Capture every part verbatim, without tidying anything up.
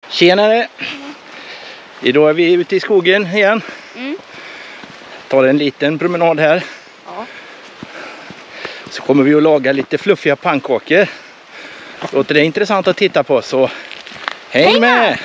Tjenare! Idag är vi ute i skogen igen. Mm. Tar en liten promenad här. Ja. Så kommer vi att laga lite fluffiga pannkakor. Låter det intressant att titta på, så häng, häng med! med.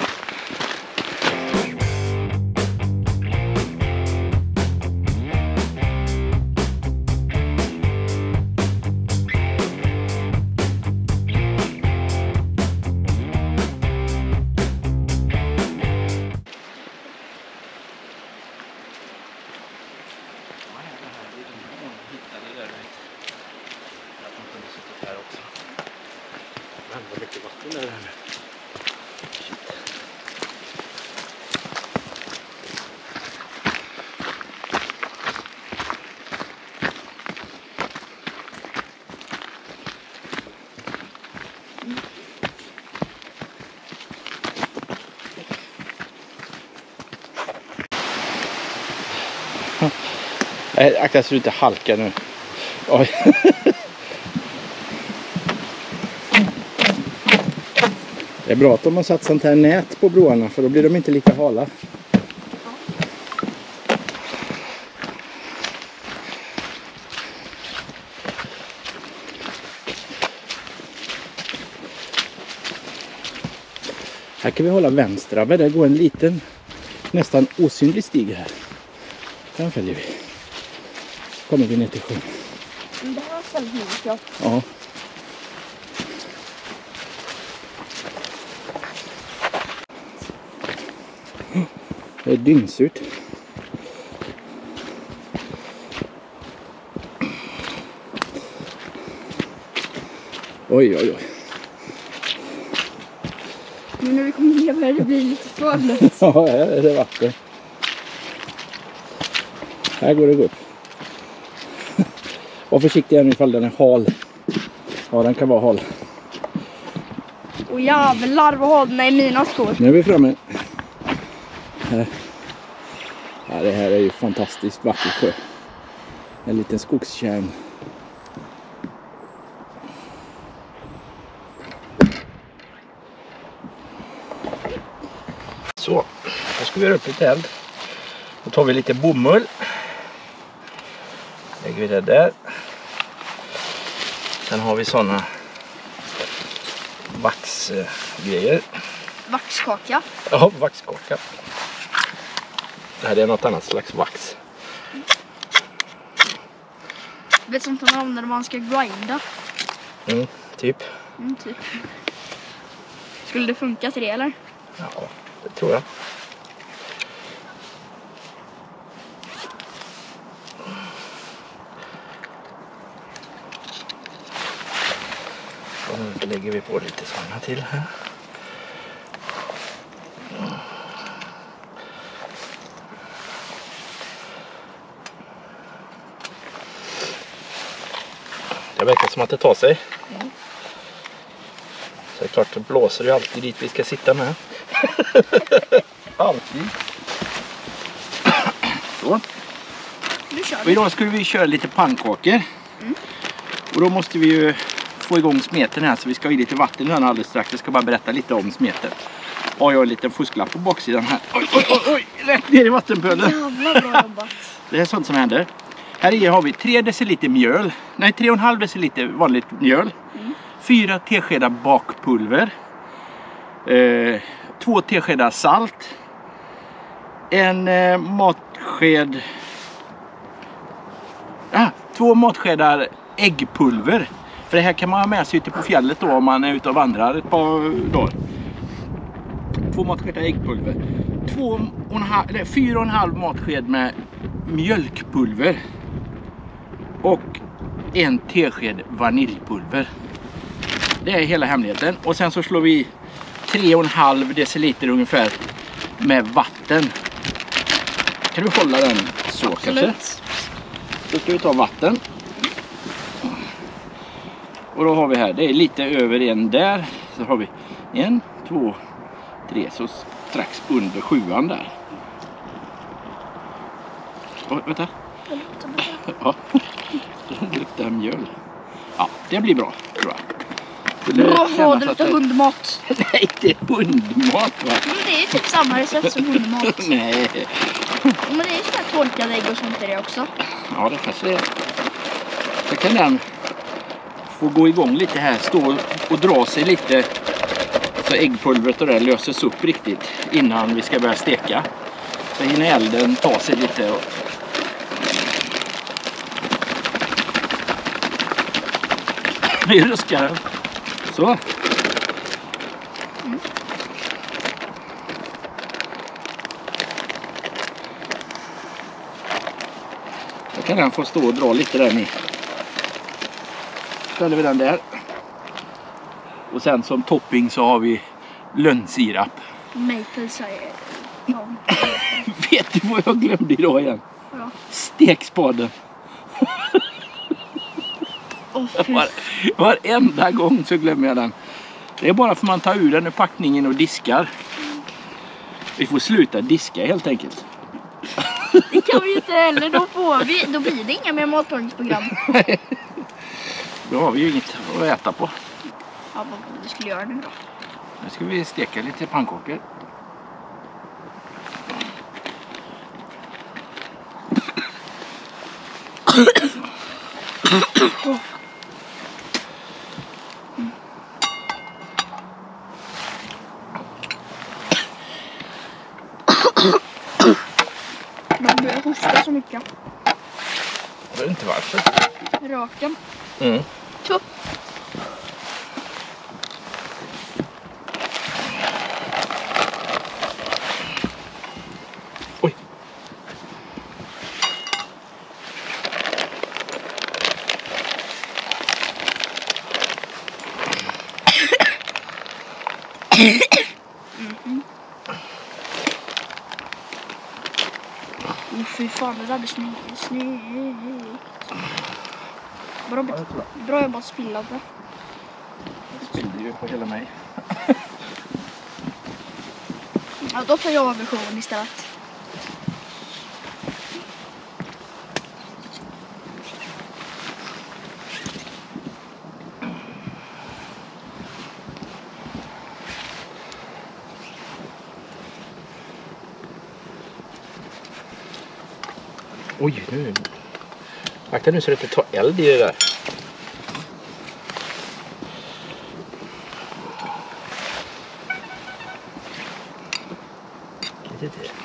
Vad mycket vatten är det här nu. Nej, akta så du inte halkar nu. Oj. Det är bra att de har satt sånt här nät på broarna, för då blir de inte lika hala. Här kan vi hålla vänster, men det går en liten, nästan osynlig stig här. Den följer vi. Kommer vi ner till sjön. Det här var väldigt mycket. Ja. Det är dyngsurt. Oj, oj, oj. Nu när vi kommer ner börjar det bli lite för blött. Ja, här är det vatten. Här går det upp. Var försiktig ifall den är hal. Ja, den kan vara hal. Och jävlar vad hårdna i mina skor. Nu är vi framme. Här. Ja, det här är ju fantastiskt vacker sjö. En liten skogskärn. Så, då ska vi göra upp lite eld. Då tar vi lite bomull. Lägger vi det där. Sen har vi såna vaxgrejer. Vaxkaka. Ja, vaxkaka. Det här är något annat slags vax. Du vet sånt man använder när man ska grinda. Mm, typ. Mm, typ. Skulle det funka till det eller? Ja, det tror jag. Och nu lägger vi på lite sådana till här. Det verkar som att det tar sig. Mm. Så det är klart, det blåser ju alltid dit vi ska sitta med. Alltid. Så. Nu kör Och vi. idag skulle vi köra lite pannkakor. Mm. Och då måste vi ju få igång smeten här, så vi ska ha i lite vatten här alldeles strax. Jag ska bara berätta lite om smeten. Har jag en liten fusklapp på baksidan här. Oj, oj, oj, oj, rätt ner i vattenpölen. Jävlar bra jobbat. Det är sånt som händer. Här i har vi tre deciliter mjöl. Nej, tre och en halv deciliter vanligt mjöl. Mm. Fyra teskedar bakpulver. Eh, två teskedar salt. En eh, matsked... Ah, två matskedar äggpulver. För det här kan man ha med sig ute på fjället då om man är ute och vandrar ett par dagar. Två matskedar äggpulver. Två och en halv, eller fyra och en halv matsked med mjölkpulver. Och en tesked vaniljpulver. Det är hela hemligheten. Och sen så slår vi tre och en halv deciliter ungefär med vatten. Kan du hålla den så? Absolut. Kanske? Då ska vi ta vatten. Och då har vi här, det är lite över en där. Så har vi en, två, tre, så strax under sjuan där. Oj, vänta. Ja, det luktar mjöl. Ja, det blir bra, tror jag. Bra, det luktar hundmat. Nej, det är hundmat va? Men det är typ samma recept som hundmat. Nej. Men det är ju sådana torkade ägg och sånt i det också. Ja, det kanske är. Så kan den få gå igång lite här. Stå och dra sig lite. Så äggpulvret och det löses upp riktigt innan vi ska börja steka. Så hinner elden ta sig lite. Och... Vi ruskar den. Så. Mm. Då kan den få stå och dra lite där ni. Ställer vi den där. Och sen som topping så har vi lönnsirap. Maple säger ja. Vet du vad jag glömde idag igen? Ja. Stekspaden. Oh, Var, varenda gång så glömmer jag den. Det är bara för man tar ur den ur packningen och diskar. Vi får sluta diska helt enkelt. det kan vi ju inte heller. Då, får vi, då blir det inga mer matlagningsprogram. Då har vi ju inget att äta på. Ja, vad vi skulle göra nu då? Nu ska vi steka lite pannkakor. Man börjar hosta så mycket. Jag vet inte varför. Röken. Mm. Så. Oj. Mm. Oh, fy fan, det där blir snyggt. Snyggt. Bra, bra jobbat att spilla det. Det spillde ju på hela mig. Ja, då tar jag över showen istället. Oj, nu. Akta nu så det inte tar eld i det där. Lite till.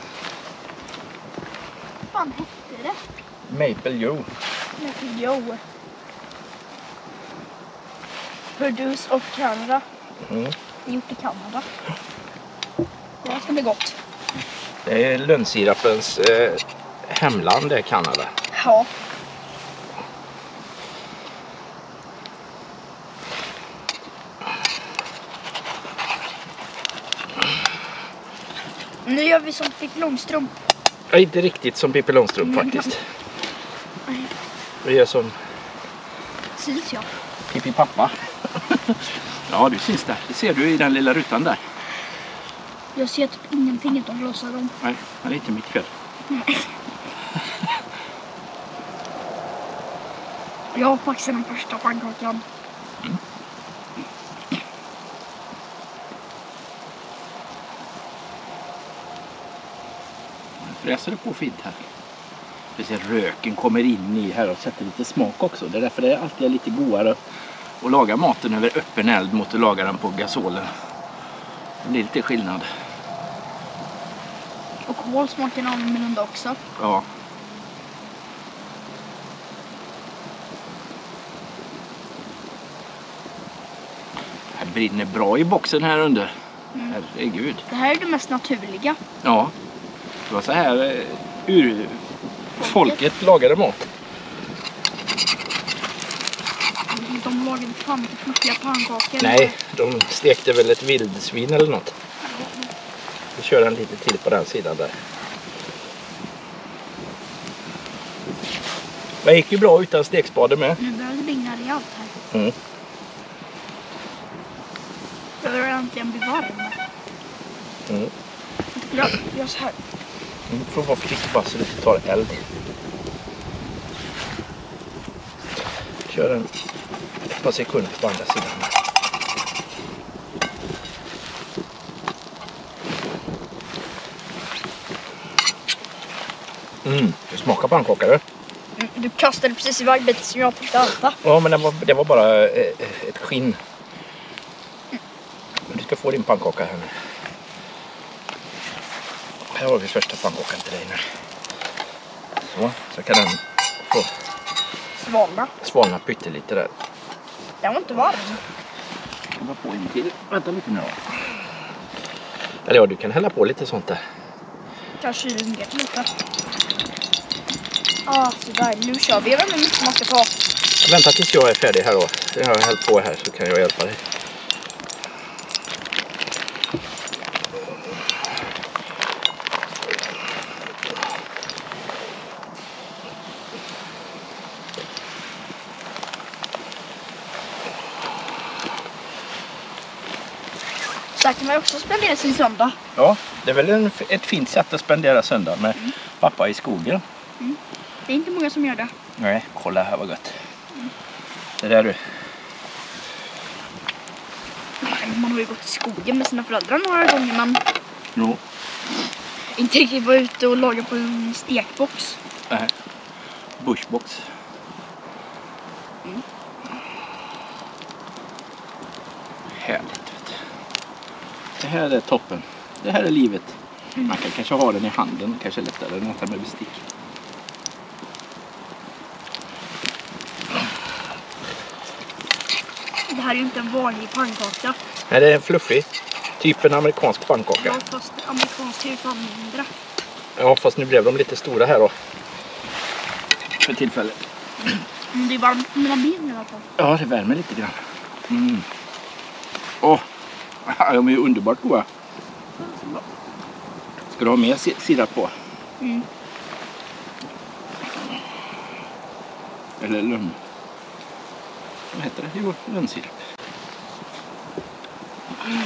Vad fan hette det? Maple Joe. Maple Joe. Produce of Canada. Mm. Det är gjort i Kanada. Det här ska bli gott. Det är lönnsirapens eh, hemland, det är Kanada. Ja. Nu gör vi som Pippi Långstrump. Ja, inte riktigt som Pippi Långstrump faktiskt. Vi gör som Syns jag. Pippi pappa. Ja, du syns där. Det ser du i den lilla rutan där. Jag ser typ ingenting utan glasögon. Nej, det är inte mitt fel. Nej. Jag har faktiskt den första pannkakan. Mm. Fräser det på fint här. Vi ser röken kommer in i här och sätter lite smak också. Det är därför det alltid är lite godare att laga maten över öppen eld mot att laga den på gasolen. Det blir lite skillnad. Och kol smakar annorlunda också. Ja. Det här brinner bra i boxen här under. Mm. Herregud. Det här är det mest naturliga. Ja. Det var så här eh, ur folket lagade mat. De lagade fan inte fluffiga pannkakor. Nej, de stekte väl ett vildsvin eller något. Vi kör en lite till på den sidan där. Det gick ju bra utan stekspade med. Nu börjar det brinna rejält här. Mm. Jag börjar äntligen bli varm. Mm. Jag gör så här. Mm, får vara försiktig bara så det inte tar eld. Kör en ett par sekunder på andra sidan. Mm, det smakar pannkakor. Mm, du kastade precis iväg bit som jag tänkte äta. Ja, men det var, det var bara ett skinn. Du ska få din pannkaka här nu. Här har vi första pannkakan till dig nu. Så, så kan den få Svalna. svalna pyttelite där. Den var inte varm. Jag var på en till. Vänta lite nu då. Eller ja, du kan hälla på lite sånt där. Kanske ner lite. Ah, så där. Nu kör vi. Jag vet inte hur mycket man ska ta. Vänta tills jag är färdig här då. Jag har hällt på här så kan jag hjälpa dig. Så här kan man ju också spendera sin söndag. Ja, det är väl en, ett fint sätt att spendera söndag med mm. pappa i skogen. Mm. Det är inte många som gör det. Nej, kolla här vad gott. Mm. Det där du. Man har ju gått i skogen med sina föräldrar några gånger, men jo. inte riktigt vara ute och laga på en stekbox. Nej, bushbox. Mm. Härligt. Det här är toppen. Det här är livet. Mm. Man kan kanske ha den i handen, kanske lättare än att äta med bestick. Det här är ju inte en vanlig pannkaka. Nej, det är en fluffig. Typ en amerikansk pannkaka. Ja, fast amerikansk är ju fan mindre. Ja, fast nu blev de lite stora här då. För tillfället. Mm, det är varmt på mina ben i alla fall. Ja, det värmer lite grann. Mm. Åh, de är ju underbart goda. Ska du ha mer sirap på? Mm. Eller lönn. Vad heter det? Jo, lönnsirap. Mm.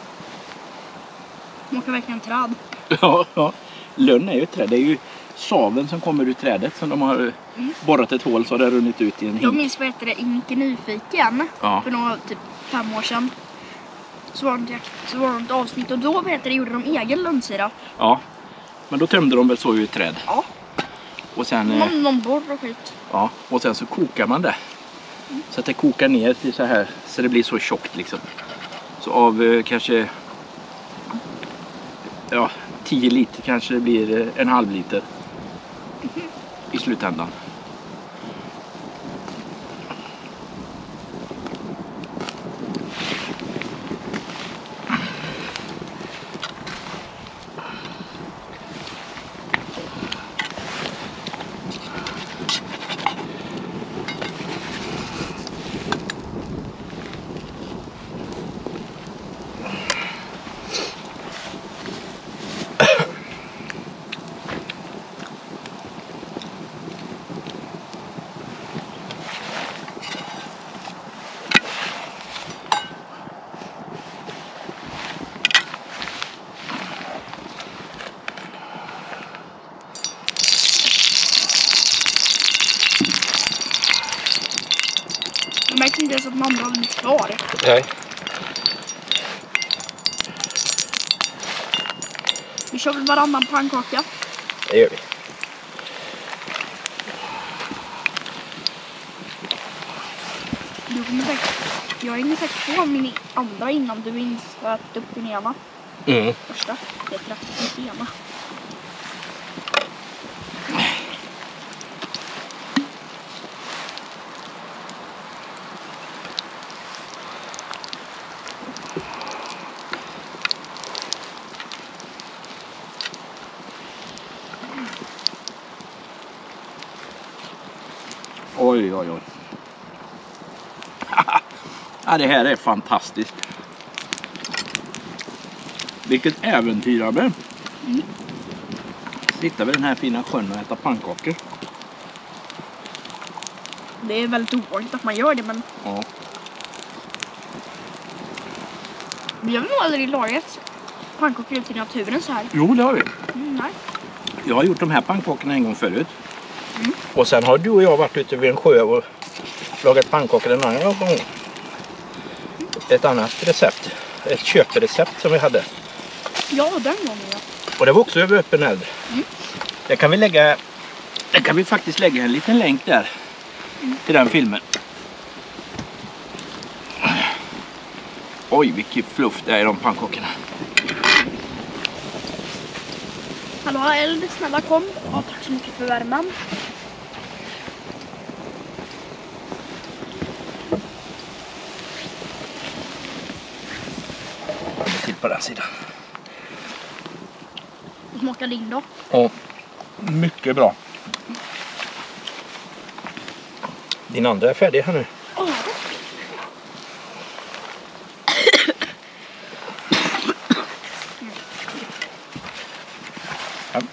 Smakar verkligen träd. Ja, ja. Lönn är ju ett träd. Det är ju saven som kommer ur trädet som de har mm. borrat ett hål så har det runnit ut i en hink. Jag minns vad heter det, Inke Nyfiken. Ja. För några typ fem år sedan. Så var det, så var det ett avsnitt och då vet jag, gjorde de egen lönnsirap. Ja, men då tömde de väl så ur ett träd. Ja. Och sen, någon, någon borr och skit. Ja, och sen så kokar man det. Mm. Så att det kokar ner till så här, så det blir så tjockt liksom. Så av eh, kanske ja, tio liter kanske det blir eh, en halv liter mm. i slutändan. Jag märkte inte ens att mamma var lite kvar. Nej. Vi kör väl varannan pannkaka. Det gör vi. Du kommer säkert, jag hinner säkert få min andra innan du minns att äta upp din ena. Mm. Första. Det är tretton min ena. Oj, oj, oj. Ja, det här är fantastiskt. Vilket äventyrande. Mm. Sitta vid den här fina sjön och äta pannkakor. Det är väldigt ovanligt att man gör det, men... Ja. Vi har nog aldrig lagat pannkakor ut i naturen så här. Jo, det har vi. Mm, nej. Jag har gjort de här pannkakorna en gång förut. Mm. Och sen har du och jag varit ute vid en sjö och lagat pannkakor en annan gång. Ett annat recept. Ett köprecept som vi hade. Ja, den gången ja. Och det var också över öppen eld. Mm. Det kan vi lägga Där kan vi faktiskt lägga en liten länk där till den filmen. Oj, vilket fluff det är i de pannkakorna. Hallå eld, snälla kom. Ja, tack så mycket för värmen. Till på den sidan. Smakar din då? Ja, mycket bra. Din andra är färdig här nu. Åh, Ja.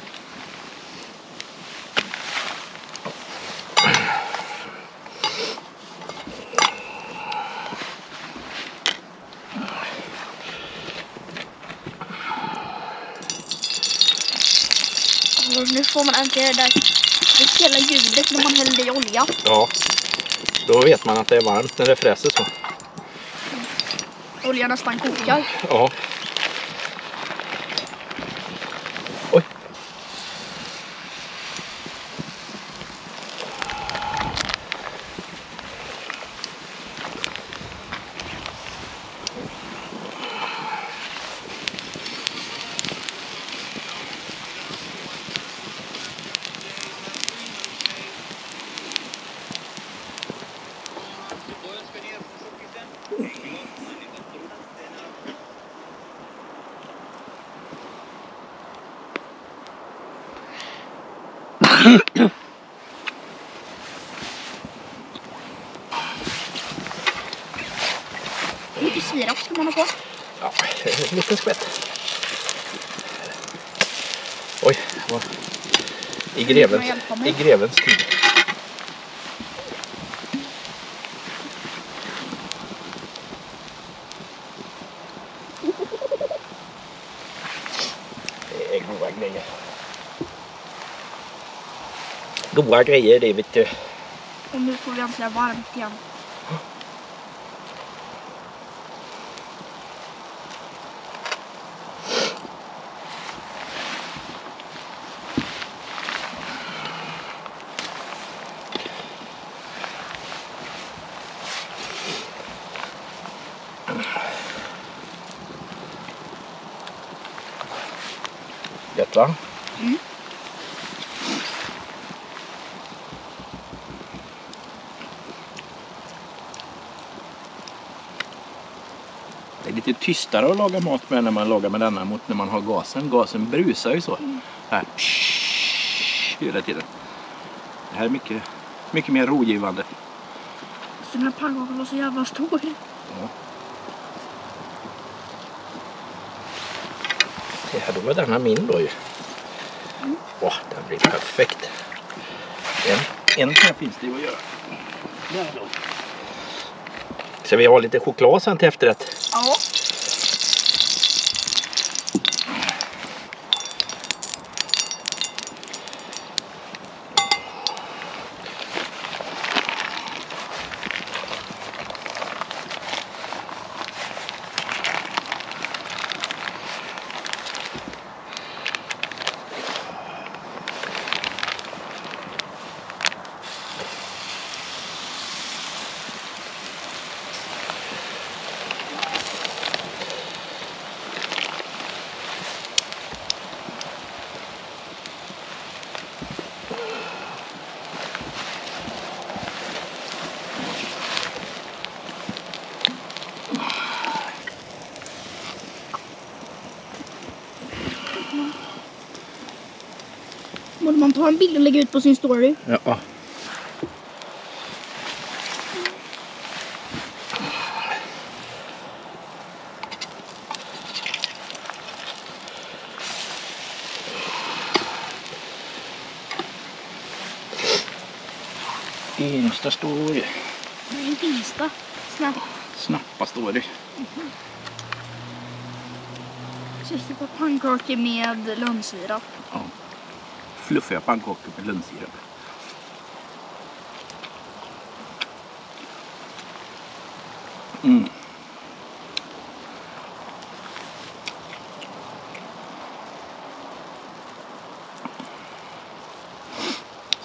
nu får man äntligen det där speciella ljudet när man häller i olja. Ja, då vet man att det är varmt när det fräser så. Oljan nästan kokar. Ja. Oj. Hur mycket sirap ska man ha på? Ja, en liten skvätt. Oj, vad... I grevens, i grevens tid. Det är goda grejer. Goda grejer, det vet du. Och nu får vi äntligen varmt igen. Gött va? Mm. Det är lite tystare att laga mat med när man lagar med denna mot när man har gasen. Gasen brusar ju så. Mm. Här. Hela tiden. Det här är mycket, mycket mer rogivande. Så den här pannkakan var så jävla stor. Ja. Det här då var denna min då ju. Mm. Åh, den blir perfekt. En, en här finns det att göra. Där då. Så vi har lite choklad sen till efterrätt. Ja. Borde man ta en bild och lägga ut på sin story? Ja. Insta story. Det är inte Insta. Snap. Snappa story. Mm-hmm. Syster på pannkakor med lönnsirap. Ja. Fluffiga pannkakor med lönnsirap. Mm.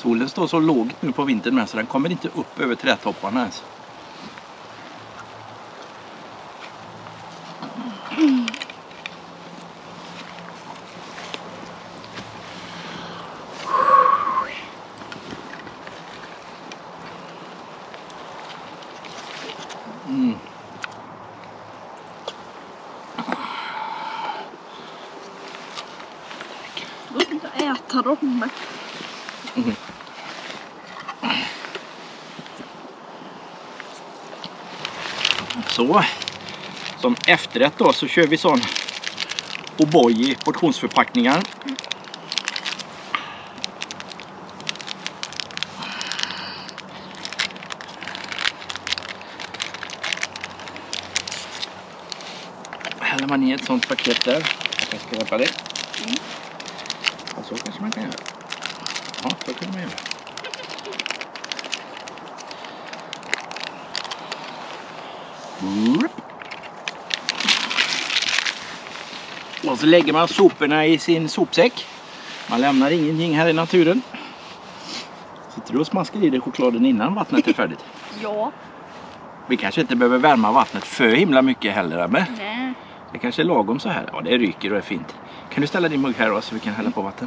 Solen står så lågt nu på vintern med så den kommer inte upp över trädtopparna ens. Mm. Låt inte äta dem. Mm. Så, som efterrätt då så kör vi sån O'boy i portionsförpackningar. Häller man i ett sånt paket där. Jag ska hjälpa det. Mm. Ja, så kanske man kan göra. Ja, så kan man göra. Mm. Och så lägger man soporna i sin sopsäck. Man lämnar ingenting här i naturen. Sitter du och smaskar i dig chokladen innan vattnet är färdigt? Ja. Vi kanske inte behöver värma vattnet för himla mycket heller, med. Nej. Det kanske är lagom så här. Ja, det ryker och är fint. Kan du ställa din mugg här då så vi kan hälla på vatten?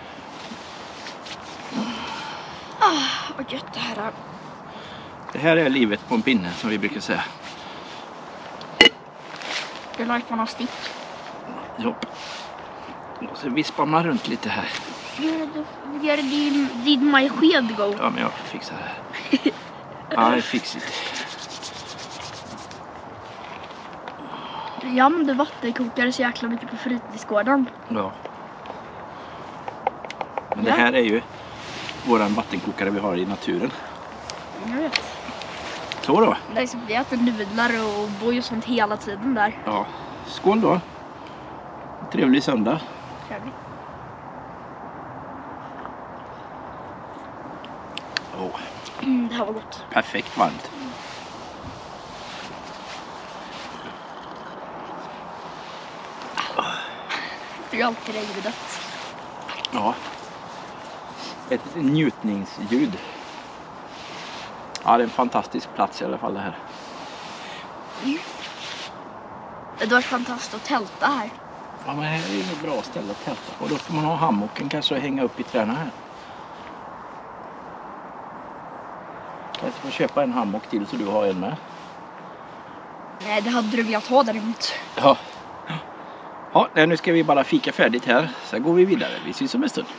Ah, vad gött det här är. Det här är livet på en pinne som vi brukar säga. Det är like man har stick. Ja. Och så vispar man runt lite här. Gör din, din my sked go. Ja, men jag fixar det här. I fix it. Jag använder vattenkokare så jäkla mycket på fritidsgården. Ja. Men det här är ju våran vattenkokare vi har i naturen. Jag vet. Så då. Det är som vi äter nudlar och boj och sånt hela tiden där. Ja. Skål då. Trevlig söndag. Trevligt. Oh. Mm, det här var gott. Perfekt varmt. Det är alltid regnet. Ja. Ett njutningsljud. Ja, det är en fantastisk plats i alla fall det här. Mm. Det var fantastiskt att tälta här. Ja, men här är ju ett bra ställe att tälta på. Då får man ha hammocken kanske och hänga upp i träna här. Kanske får köpa en hammock till så du har en med. Nej, det hade du velat ha däremot. Ja. Ja, nu ska vi bara fika färdigt här. Sen går vi vidare. Vi ses om en stund.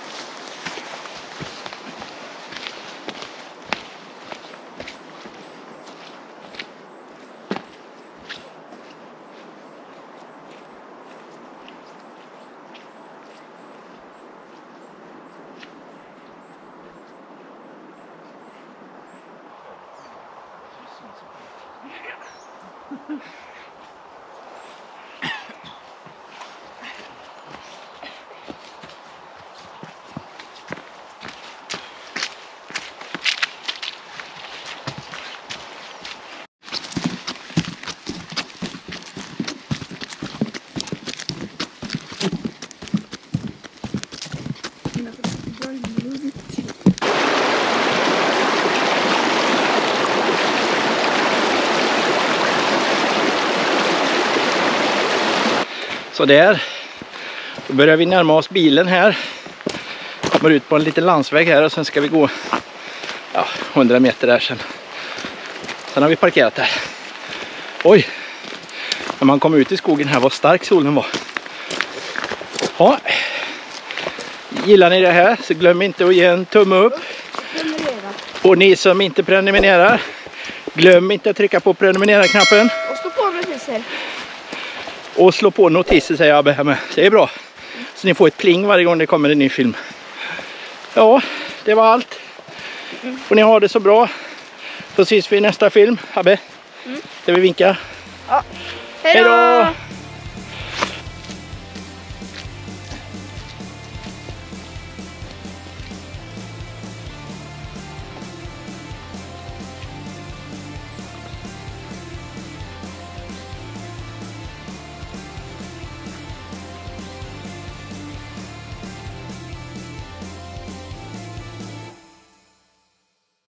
Så där. Då börjar vi närma oss bilen här. Kommer ut på en liten landsväg här och sen ska vi gå ja, hundra meter där sen. Sen har vi parkerat där. Oj! När man kom ut i skogen här var stark solen var. Ja. Gillar ni det här så glöm inte att ge en tumme upp. Och ni som inte prenumererar, glöm inte att trycka på prenumerera-knappen. Och stå på notiser. Och slå på notiser säger Abbe här med. Det är bra. Så ni får ett pling varje gång det kommer en ny film. Ja, det var allt. Får ni ha det så bra. Så ses vi i nästa film. Abbe, mm. ska vi vinka? Ja. Hej då!